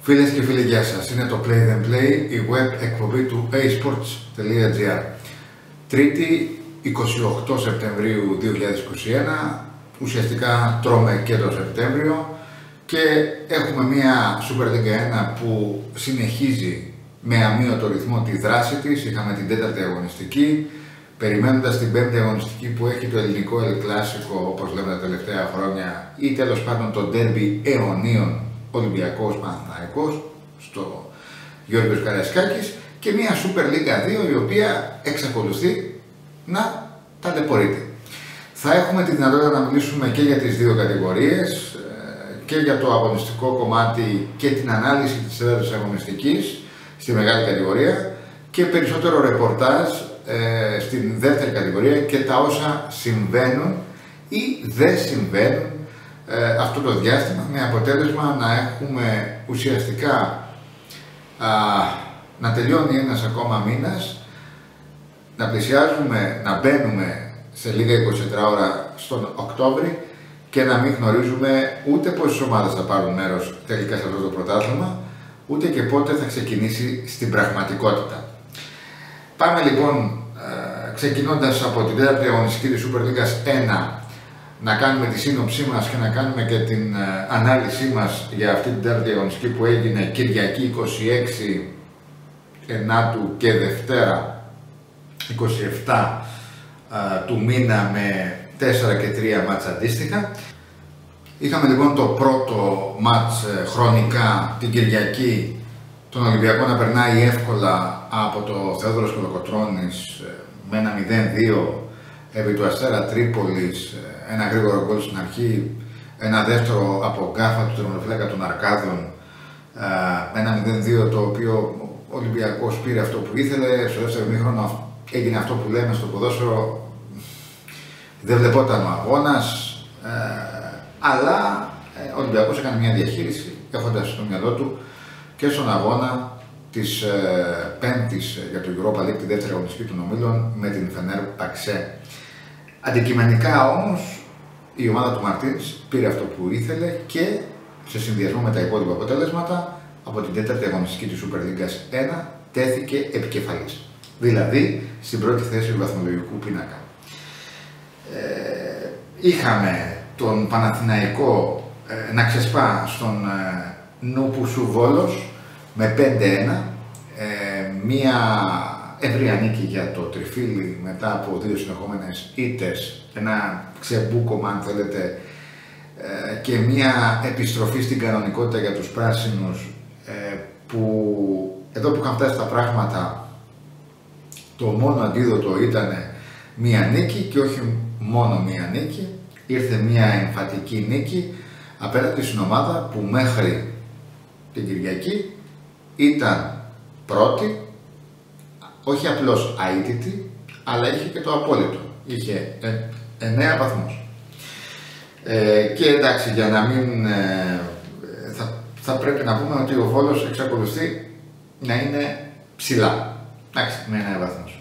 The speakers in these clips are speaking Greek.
Φίλες και φίλοι, γεια σας. Είναι το Play Then Play, η web εκπομπή του asports.gr. Τρίτη, 28 Σεπτεμβρίου 2021, ουσιαστικά τρώμε και το Σεπτέμβριο και έχουμε μια Super League 1 που συνεχίζει με αμύωτο ρυθμό τη δράση της. Είχαμε την τέταρτη αγωνιστική, περιμένοντας την πέμπτη αγωνιστική που έχει το ελληνικό El Clásico, όπως λέμε τα τελευταία χρόνια, ή τέλος πάντων το ντέρμπι αιωνίων Ολυμπιακός Παναθηναϊκός στο Γιώργος Καραϊσκάκης, και μια Super League 2 η οποία εξακολουθεί να ταλαιπωρείται. Θα έχουμε τη δυνατότητα να μιλήσουμε και για τις δύο κατηγορίες, και για το αγωνιστικό κομμάτι και την ανάλυση της τέταρτης αγωνιστικής στη μεγάλη κατηγορία, και περισσότερο ρεπορτάζ στην δεύτερη κατηγορία και τα όσα συμβαίνουν ή δεν συμβαίνουν αυτό το διάστημα, με αποτέλεσμα να έχουμε ουσιαστικά να τελειώνει ένας ακόμα μήνας, να πλησιάζουμε, να μπαίνουμε σε λίγα 24 ώρα στον Οκτώβρη και να μην γνωρίζουμε ούτε πόσες ομάδες θα πάρουν μέρος τελικά σε αυτό το πρωτάθλημα, ούτε και πότε θα ξεκινήσει στην πραγματικότητα. Πάμε λοιπόν, ξεκινώντας από την τέταρτη αγωνιστική της Super League 1, να κάνουμε τη σύνοψή μας και να κάνουμε και την ανάλυση μας για αυτή την τέταρτη αγωνιστική που έγινε Κυριακή 26 Ενάτου και Δευτέρα 27 του μήνα, με 4 και 3 μάτς αντίστοιχα. Είχαμε λοιπόν το πρώτο μάτς χρονικά την Κυριακή, τον Ολυμπιακό να περνάει εύκολα από το Θεόδωρος Κολοκοτρώνης με ένα 0-2 επί του Αστέρα Τρίπολης, ένα γρήγορο γκολ στην αρχή, ένα δεύτερο από γκάφα του τερματοφύλακα των Αρκάδων, ένα 0-2 το οποίο ο Ολυμπιακός πήρε αυτό που ήθελε. Στο δεύτερο ημίχρονο έγινε αυτό που λέμε στο ποδόσφαιρο, δεν βλεπόταν ο αγώνας, αλλά ο Ολυμπιακός έκανε μια διαχείριση έχοντας στο μυαλό του και στον αγώνα της Πέμπτης για το Europa League, τη δεύτερη αγωνιστική των ομίλων με την Φενέρμπαξε. Αντικειμενικά όμως η ομάδα του Μαρτίνς πήρε αυτό που ήθελε και σε συνδυασμό με τα υπόλοιπα αποτέλεσματα από την τέταρτη αγωνιστική της Super League 1 τέθηκε επικεφαλής, δηλαδή στην πρώτη θέση του βαθμολογικού πίνακα. Είχαμε τον Παναθηναϊκό να ξεσπά στον Νούπουσου Βόλος με 5-1, μία ευρεία νίκη για το Τριφύλι μετά από δύο συνεχόμενες ήττες, ένα ξεμπούκομα αν θέλετε, και μία επιστροφή στην κανονικότητα για τους πράσινους, που εδώ που είχαν φτάσει τα πράγματα το μόνο αντίδοτο ήταν μία νίκη, και όχι μόνο μία νίκη, ήρθε μία εμφατική νίκη απέναντι στην ομάδα που μέχρι την Κυριακή ήταν πρώτη, όχι απλώς αίτητη, αλλά είχε και το απόλυτο, είχε 9 βαθμούς. Και εντάξει, για να μην θα πρέπει να πούμε ότι ο Βόλος εξακολουθεί να είναι ψηλά, εντάξει, με 9 βαθμούς.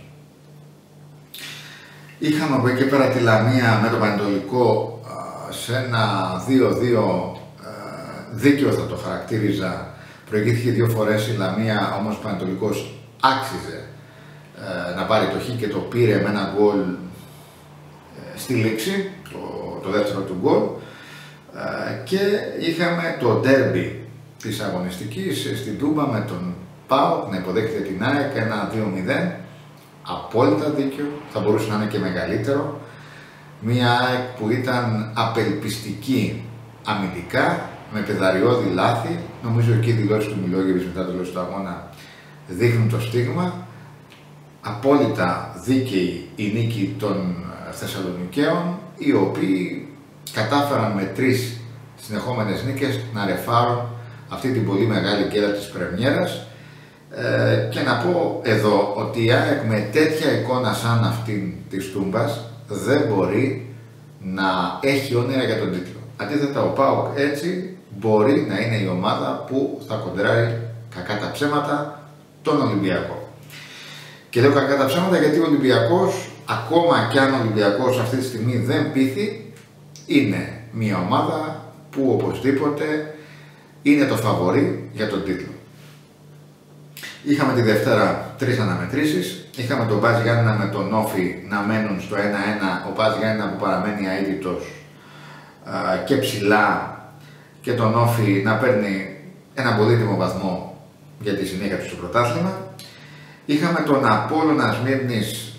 Είχαμε από εκεί πέρα τη Λαμία με το Πανετολικό σε ένα 2-2 δίκαιο, θα το χαρακτήριζα. Προηγήθηκε δύο φορές η Λαμία, όμως ο Πανετολικός άξιζε να πάρει το χ και το πήρε με ένα γκολ στη λήξη, το δεύτερο του γκολ, και είχαμε το ντέρμπι της αγωνιστικής στην Τούμπα με τον ΠΑΟΚ να υποδέχεται την ΑΕΚ, ένα 2-0, απόλυτα δίκαιο, θα μπορούσε να είναι και μεγαλύτερο. Μια ΑΕΚ που ήταν απελπιστική αμυντικά, με πεδαριώδη λάθη. Νομίζω εκεί οι δηλώσεις του Μιλόγεβιτς μετά το τέλος του αγώνα δείχνουν το στίγμα. Απόλυτα δίκαιη η νίκη των Θεσσαλονικαίων, οι οποίοι κατάφεραν με 3 συνεχόμενες νίκες να ρεφάρουν αυτή την πολύ μεγάλη γκέλα της πρεμιέρας. Και να πω εδώ ότι η ΑΕΚ με τέτοια εικόνα σαν αυτήν της Τούμπας δεν μπορεί να έχει όνειρα για τον τίτλο. Αντίθετα, ο ΠΑΟΚ έτσι μπορεί να είναι η ομάδα που θα κοντράρει, κακά τα ψέματα, τον Ολυμπιακό. Και λέω κακά τα ψέματα γιατί ο Ολυμπιακός, ακόμα κι αν ο Ολυμπιακός αυτή τη στιγμή δεν πείθει, είναι μια ομάδα που οπωσδήποτε είναι το φαβορί για τον τίτλο. Είχαμε τη Δευτέρα 3 αναμετρήσεις. Είχαμε τον Μπάζ Γιάννενα με τον Όφη να μένουν στο 1-1. Ο Μπάζ Γιάννενα που παραμένει αίτητος και ψηλά, και τον Όφη να παίρνει ένα πολύτιμο βαθμό για τη συνέχεια του στο πρωτάθλημα. Είχαμε τον Απόλλωνα Σμύρνης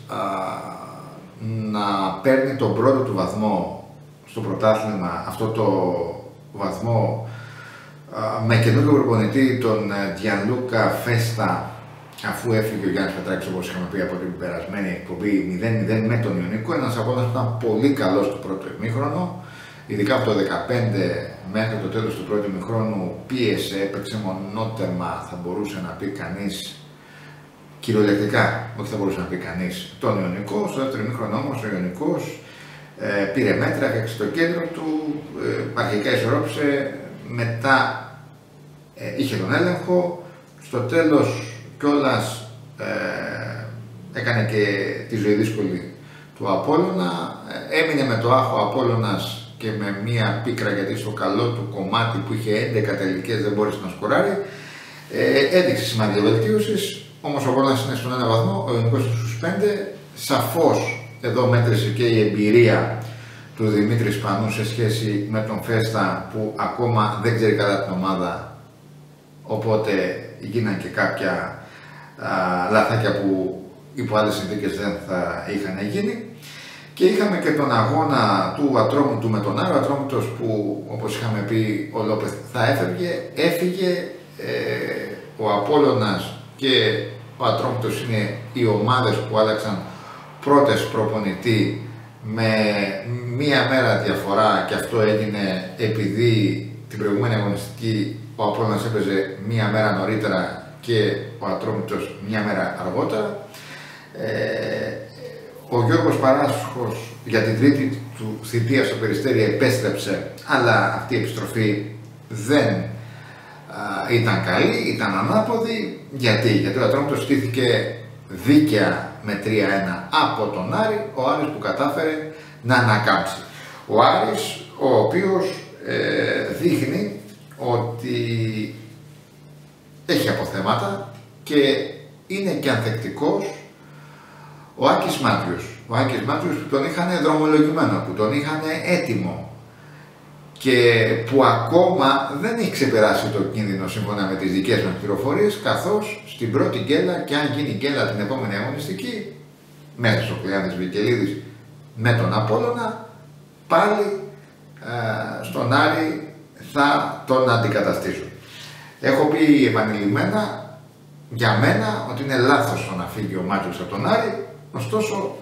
να παίρνει τον πρώτο του βαθμό στο πρωτάθλημα, αυτό το βαθμό με καινούργιο προπονητή, τον Γιανλούκα Φέστα, αφού έφυγε ο Γιάννης Πετράκης, όπως είχαμε πει από την περασμένη εκπομπή, 0-0 με τον Ιωνικό. Ένας Απόλλωνας που ήταν πολύ καλός στο πρώτο ημίχρονο, ειδικά από το 15 μέχρι το τέλος του πρώτου ημίχρονου πίεσε, έπαιξε μονότεμα, θα μπορούσε να πει κανείς, κυριολεκτικά, όχι θα μπορούσε να πει κανείς, τον Ιωνικό. Στο δεύτερο ημίχρονο όμως ο Ιωνικός πήρε μέτρα, έφτιαξε το κέντρο του, αρχικά ισορρόπησε, μετά είχε τον έλεγχο, στο τέλος κιόλας έκανε και τη ζωή δύσκολη του Απόλλωνα, έμεινε με το άχο Απόλλωνας και με μία πίκρα, γιατί στο καλό του κομμάτι που είχε 11 τελικές δεν μπόρεσε να σκοράρει, έδειξε σημαντική βελτίωση. Όμως ο Απόλλωνας είναι στον 1 βαθμό, ο Ιωνικός στους 5. Σαφώς εδώ μέτρησε και η εμπειρία του Δημήτρη Σπανού σε σχέση με τον Φέστα, που ακόμα δεν ξέρει καλά την ομάδα, οπότε γίνανε και κάποια λαθάκια που υπό άλλες συνθήκες δεν θα είχαν γίνει. Και είχαμε και τον αγώνα του Ατρόμητου με τον Άρη, ο Ατρόμητος που, όπως είχαμε πει, ο Λόπεθ θα έφυγε. Ο Απόλλωνας και ο Ατρόμητος είναι οι ομάδες που άλλαξαν πρώτες προπονητή με μία μέρα διαφορά, και αυτό έγινε επειδή την προηγούμενη αγωνιστική ο Απόλλωνας έπαιζε μία μέρα νωρίτερα και ο Ατρόμητος μία μέρα αργότερα. Ο Γιώργος Παράσχος για την τρίτη του θητεία στο Περιστέρι επέστρεψε, αλλά αυτή η επιστροφή δεν ήταν καλή, ήταν ανάποδη. Γιατί ο Ατρόμητος στήθηκε δίκαια με 3-1 από τον Άρη, ο Άρης που κατάφερε να ανακάμψει. Ο Άρης, ο οποίος δείχνει ότι έχει αποθέματα και είναι και ανθεκτικός. Ο Άκης Μάτιος που τον είχαν δρομολογημένο, που τον είχαν έτοιμο και που ακόμα δεν έχει ξεπεράσει το κίνδυνο σύμφωνα με τις δικές μας πληροφορίες, καθώς στην πρώτη γκέλα, και αν γίνει γκέλα την επόμενη αγωνιστική, μέσα στο Κλεάνδης Βικελίδης με τον Απόλλωνα, πάλι στον Άρη θα τον αντικαταστήσουν. Έχω πει επανειλημμένα για μένα ότι είναι λάθος το να φύγει ο Μάτιος από τον Άρη, ωστόσο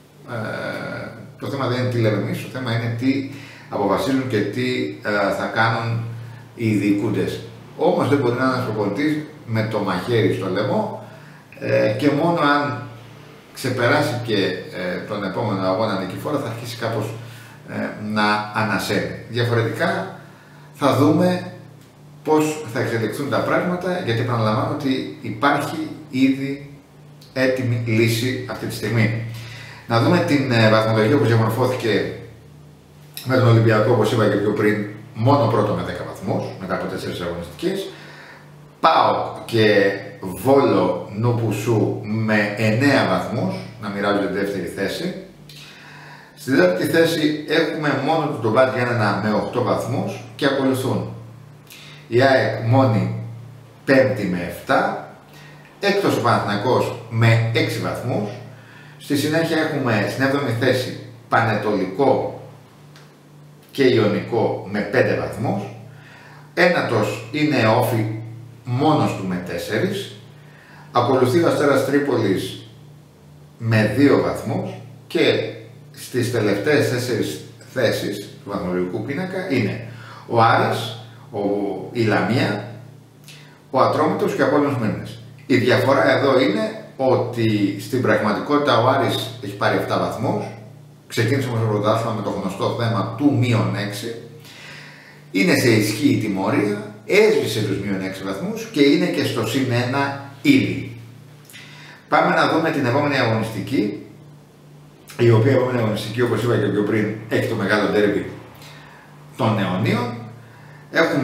το θέμα δεν είναι τι λέμε εμείς, το θέμα είναι τι αποφασίζουν και τι θα κάνουν οι διοικούντες. Όμως δεν μπορεί να είναι ένας προπονητής με το μαχαίρι στο λαιμό και μόνο αν ξεπεράσει και τον επόμενο αγώνα νικηφόρα θα αρχίσει κάπως να ανασένει. Διαφορετικά θα δούμε πώς θα εξελιχθούν τα πράγματα, γιατί επαναλαμβάνω ότι υπάρχει ήδη έτοιμη λύση αυτή τη στιγμή. Να δούμε την βαθμολογία που διαμορφώθηκε με τον Ολυμπιακό, όπως είπα και πιο πριν, μόνο πρώτο με 10 βαθμούς, μετά από 4 αγωνιστικές. ΠΑΟΚ και Βόλο Νουπουσού με 9 βαθμούς, να μοιράζονται τη δεύτερη θέση. Στη δεύτερη θέση έχουμε μόνο τον Μπάζ Γιάννενα με 8 βαθμούς και ακολουθούν η ΑΕΚ μόνη 5η με 7, έκτος ο Παναθηναϊκός με 6 βαθμούς. Στη συνέχεια έχουμε στην 7η θέση Πανετολικό και Ιωνικό με 5 βαθμούς. Ένατος είναι Όφη μόνος του με 4. Ακολουθεί ο Αστέρας Τρίπολης με 2 βαθμούς και στις τελευταίες 4 θέσεις του βαθμολογικού πίνακα είναι ο Άρης, η Λαμία, ο Ατρόμητος και ο Απόλλωνας Μύρνης. Η διαφορά εδώ είναι ότι στην πραγματικότητα ο Άρης έχει πάρει 7 βαθμούς, ξεκίνησε όμως το πρωτάθλημα με το γνωστό θέμα του -6, είναι σε ισχύ η τιμωρία, έσβησε τους -6 βαθμούς και είναι και στο +1 ήδη. Πάμε να δούμε την επόμενη αγωνιστική, η οποία επόμενη αγωνιστική, όπως είπα και πιο πριν, έχει το μεγάλο ντέρμπι των Νεωνίων. Έχουμε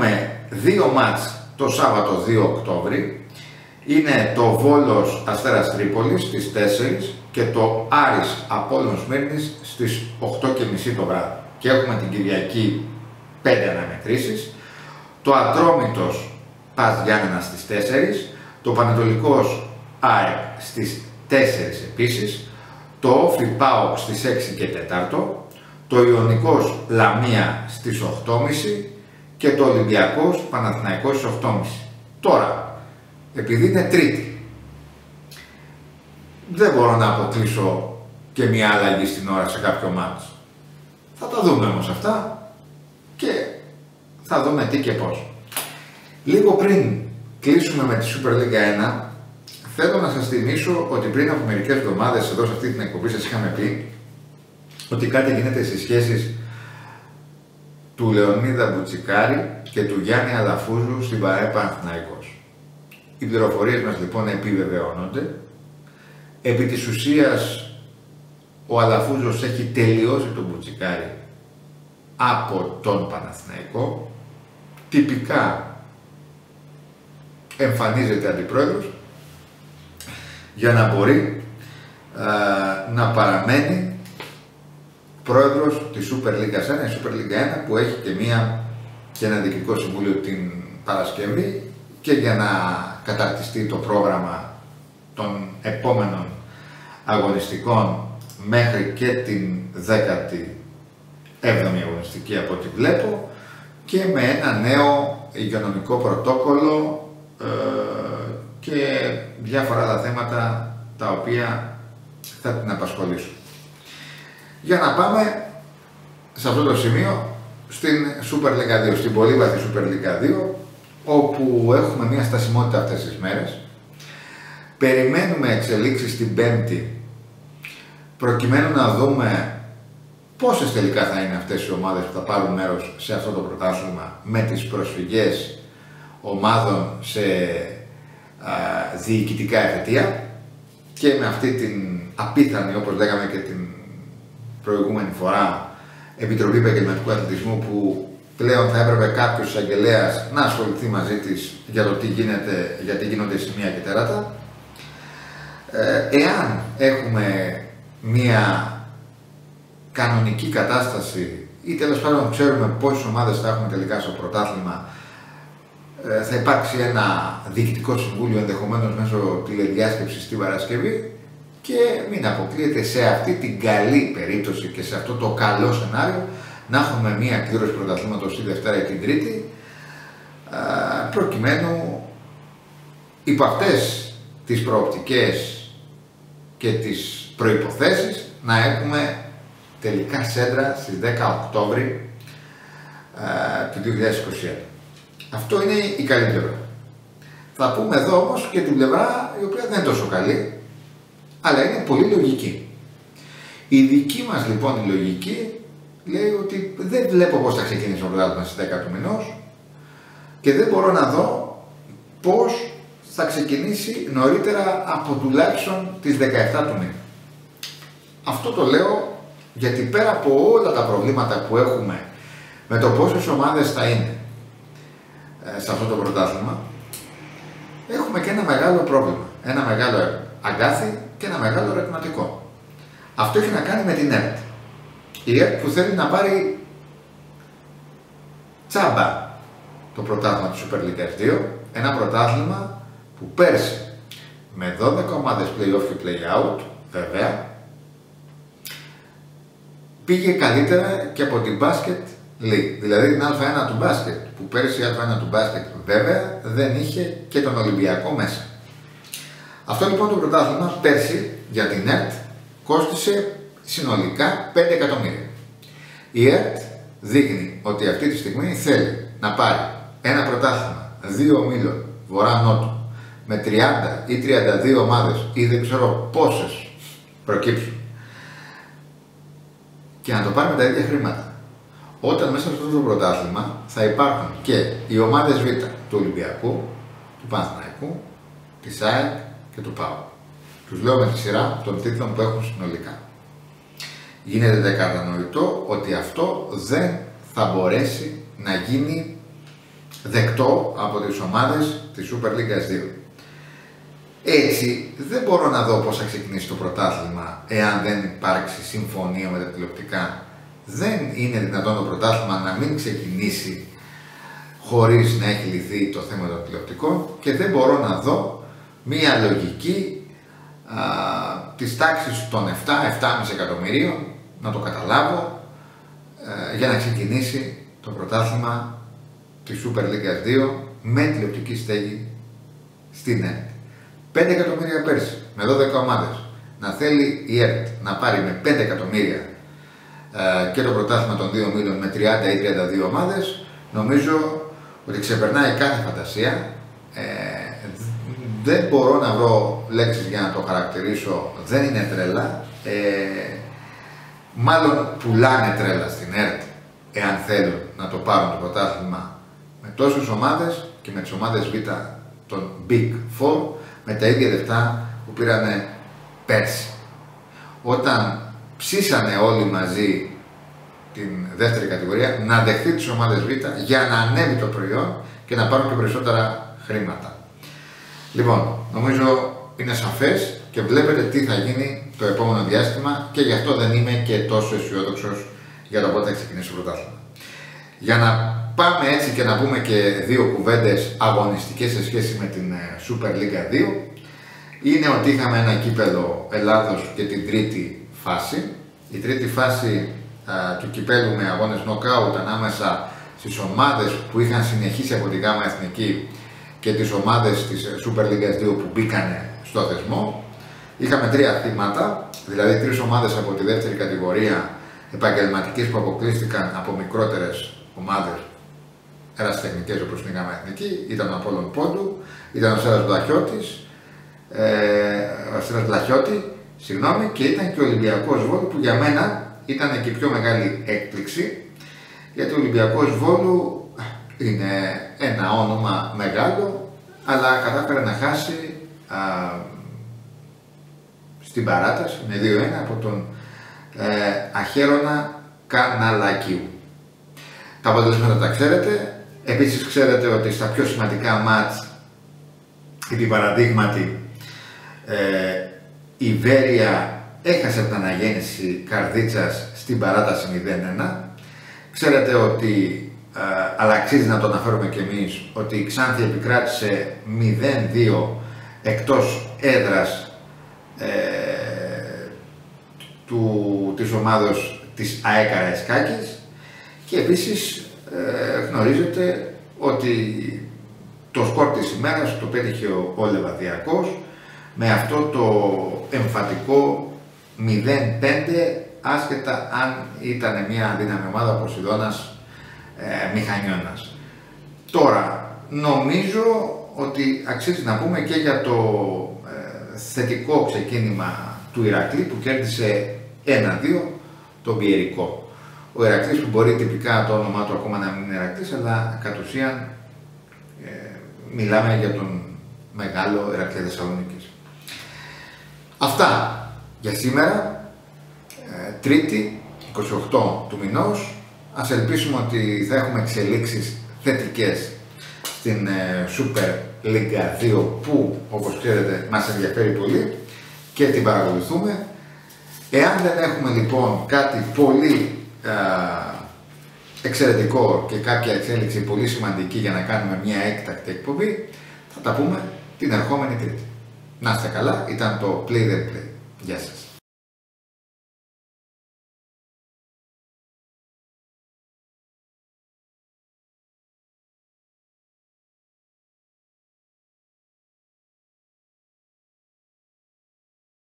δύο μάτς το Σάββατο 2 Οκτώβρη. Είναι το Βόλος Αστέρας Τρίπολης στις 4 και το Άρης Απόλλων Σμύρνης στις 8:30 το βράδυ. Και έχουμε την Κυριακή 5 αναμετρήσεις. Το Ατρόμητος Πας Γιάννενα στις 4, το Πανετολικός ΑΕΚ στις 4 επίσης, το Όφι ΠΑΟΚ στις 6 και 4, το Ιωνικός Λαμία στις 8:30 και το Ολυμπιακός Παναθηναϊκός στις 8:30. Τώρα, επειδή είναι Τρίτη, δεν μπορώ να αποκλείσω και μια αλλαγή στην ώρα σε κάποιο μάτς. Θα τα δούμε όμως αυτά και θα δούμε τι και πώς. Λίγο πριν κλείσουμε με τη Super League 1, θέλω να σας θυμίσω ότι πριν από μερικές εβδομάδες εδώ σε αυτή την εκπομπή σας είχαμε πει ότι κάτι γίνεται στις σχέσεις του Λεωνίδα Μπουτσικάρη και του Γιάννη Αλαφούζου στην ΠΑΕ Παναθηναϊκός. Οι πληροφορίες μας λοιπόν επιβεβαιώνονται. Επί της ουσίας ο Αλαφούζος έχει τελειώσει τον Μπουτσικάρη από τον Παναθηναϊκό. Τυπικά εμφανίζεται αντιπρόεδρος για να μπορεί να παραμένει πρόεδρος της Super League 1, η Super League 1 που έχει και ένα διοικητικό συμβούλιο την Παρασκευή και για να καταρτιστεί το πρόγραμμα των επόμενων αγωνιστικών μέχρι και την 17η αγωνιστική από ό,τι βλέπω και με ένα νέο υγειονομικό πρωτόκολλο και διάφορα άλλα θέματα τα οποία θα την απασχολήσουν. Για να πάμε σε αυτό το σημείο στην Super League 2, στην πολύβαθη Super League 2, όπου έχουμε μια στασιμότητα αυτές τις μέρες. Περιμένουμε εξελίξεις την Πέμπτη, προκειμένου να δούμε πόσες τελικά θα είναι αυτές οι ομάδες που θα πάρουν μέρος σε αυτό το πρωτάθλημα με τις προσφυγές ομάδων σε διοικητικά εφετεία και με αυτή την απίθανη, όπως λέγαμε και την προηγούμενη φορά, Επιτροπή Επαγγελματικού Αθλητισμού που πλέον θα έπρεπε κάποιος εισαγγελέας να ασχοληθεί μαζί της για το τι γίνεται, γιατί γίνονται σημεία και τέρατα. Εάν έχουμε μία κανονική κατάσταση ή τέλος πάντων ξέρουμε πόσες ομάδες θα έχουμε τελικά στο πρωτάθλημα, θα υπάρξει ένα διοικητικό συμβούλιο ενδεχομένως μέσω τηλεδιάσκεψης την Παρασκευή και μην αποκλείεται σε αυτή την καλή περίπτωση και σε αυτό το καλό σενάριο να έχουμε μία κλήρωση πρωταθλήματος τη Δευτέρα ή την Τρίτη, προκειμένου υπό αυτές τις προοπτικές και τις προϋποθέσεις να έχουμε τελικά σέντρα στις 10 Οκτώβρη του 2021. Αυτό είναι η καλή πλευρά. Θα πούμε εδώ όμως και την πλευρά η οποία δεν είναι τόσο καλή, αλλά είναι πολύ λογική. Η δική μας λοιπόν η λογική λέει ότι δεν βλέπω πώς θα ξεκινήσει το πρωτάθλημα στις 10 του μηνός και δεν μπορώ να δω πώς θα ξεκινήσει νωρίτερα από τουλάχιστον τις 17 του μήνα. Αυτό το λέω γιατί πέρα από όλα τα προβλήματα που έχουμε με το πόσες ομάδες θα είναι σε αυτό το πρωτάθλημα, έχουμε και ένα μεγάλο πρόβλημα, ένα μεγάλο αγκάθι και ένα μεγάλο ερωτηματικό. Αυτό έχει να κάνει με την ΕΡΤ. Η ΕΡΤ που θέλει να πάρει τσάμπα το πρωτάθλημα του Super League 2, ένα πρωτάθλημα που πέρσι με 12 ομάδες play-off και play-out, βέβαια, πήγε καλύτερα και από την μπάσκετ League. Δηλαδή την Α1 του μπάσκετ, που πέρσι η Α1 του μπάσκετ βέβαια δεν είχε και τον Ολυμπιακό μέσα. Αυτό λοιπόν το πρωτάθλημα πέρσι για την ΕΡΤ κόστισε συνολικά 5 εκατομμύρια. Η ΕΡΤ δείχνει ότι αυτή τη στιγμή θέλει να πάρει ένα πρωτάθλημα 2 ομίλων βορρά-νότου με 30 ή 32 ομάδες ή δεν ξέρω πόσες προκύψουν και να το πάρει με τα ίδια χρήματα. Όταν μέσα σε αυτό το πρωτάθλημα θα υπάρχουν και οι ομάδες Β του Ολυμπιακού, του Παναθηναϊκού, της ΑΕΚ και του ΠΑΟΚ. Τους λέω με τη σειρά των τίτλων που έχουν συνολικά. Γίνεται κατανοητό ότι αυτό δεν θα μπορέσει να γίνει δεκτό από τις ομάδες της Super League 2. Έτσι δεν μπορώ να δω πώς θα ξεκινήσει το πρωτάθλημα εάν δεν υπάρξει συμφωνία με τα τηλεοπτικά. Δεν είναι δυνατόν το πρωτάθλημα να μην ξεκινήσει χωρίς να έχει λυθεί το θέμα των τηλεοπτικών και δεν μπορώ να δω μία λογική της τάξης των 7-7,5 εκατομμυρίων, να το καταλάβω, για να ξεκινήσει το πρωτάθλημα της Super League 2 με τηλεοπτική στέγη στην ΕΡΤ. 5 εκατομμύρια πέρσι, με 12 ομάδες. Να θέλει η ΕΡΤ να πάρει με 5 εκατομμύρια και το πρωτάθλημα των 2 ομίλων με 30 ή 32 ομάδες, νομίζω ότι ξεπερνάει κάθε φαντασία. Δεν μπορώ να βρω λέξεις για να το χαρακτηρίσω, δεν είναι τρέλα. Μάλλον πουλάνε τρέλα στην ΕΡΤ, εάν θέλουν να το πάρουν το πρωτάθλημα με τόσες ομάδες και με τις ομάδες Β των Big Four με τα ίδια λεφτά που πήρανε πέρσι. Όταν ψήσανε όλοι μαζί την δεύτερη κατηγορία, να δεχτεί τις ομάδες Β για να ανέβει το προϊόν και να πάρουν και περισσότερα χρήματα. Λοιπόν, νομίζω είναι σαφές και βλέπετε τι θα γίνει το επόμενο διάστημα και γι' αυτό δεν είμαι και τόσο αισιόδοξος για το πότε θα ξεκινήσει το πρωτάθλημα. Για να πάμε έτσι και να πούμε και δύο κουβέντες αγωνιστικές σε σχέση με την Super League 2, είναι ότι είχαμε ένα κύπελλο Ελλάδος και την τρίτη φάση. Η τρίτη φάση του κυπέλλου με αγώνες knockout ανάμεσα στις ομάδες που είχαν συνεχίσει από τη ΓΑΜΑ Εθνική και τις ομάδες της Super League 2 που μπήκανε στο θεσμό. Είχαμε τρία θύματα, δηλαδή τρεις ομάδες από τη δεύτερη κατηγορία επαγγελματικές που αποκλείστηκαν από μικρότερες ομάδες ερασιτεχνικές όπως την ΓΑΜΑ Εθνική. Ήταν ο Απόλλων Πόντου, ήταν ο Στέλας Βλαχιώτη, και ήταν και ο Ολυμπιακός Βόλου που για μένα ήταν και η πιο μεγάλη έκπληξη, γιατί ο Ολυμπιακός Βόλου είναι ένα όνομα μεγάλο, αλλά κατάφερε να χάσει στην παράταση με 2-1 από τον Αχέρονα Καναλακίου. Τα αποτελέσματα τα ξέρετε. Επίσης ξέρετε ότι στα πιο σημαντικά μάτς, επί παραδείγματι, η Βέρεια έχασε από την αναγέννηση Καρδίτσας στην παράταση 0-1. Ξέρετε ότι, αλλά αξίζει να το αναφέρουμε κι εμείς, ότι η Ξάνθη επικράτησε 0-2 εκτός έδρας της ομάδος της ΑΕΚ Καραϊσκάκης. Και επίσης γνωρίζετε ότι το σκορ της ημέρας το πέτυχε ο Λεβαδιακός με αυτό το εμφατικό 0-5, άσχετα αν ήταν μια αδύναμη ομάδα όπως η Δόνας Μηχανιώνας. Τώρα, νομίζω ότι αξίζει να πούμε και για το θετικό ξεκίνημα του Ηρακλή που κέρδισε 1-2 τον Πιερικό. Ο Ηρακλής που μπορεί τυπικά το όνομά του ακόμα να μην είναι Ηρακλής, αλλά κατ' ουσίαν μιλάμε για τον μεγάλο Ηρακλή Θεσσαλονίκης. Αυτά για σήμερα, Τρίτη, 28 του μηνός. Ας ελπίσουμε ότι θα έχουμε εξελίξεις θετικές στην Super League 2 που, όπως ξέρετε, μας ενδιαφέρει πολύ και την παρακολουθούμε. Εάν δεν έχουμε λοιπόν κάτι πολύ εξαιρετικό και κάποια εξέλιξη πολύ σημαντική για να κάνουμε μια έκτακτη εκπομπή, θα τα πούμε την ερχόμενη Τρίτη. Να είστε καλά, ήταν το Play the Play. Γεια σας.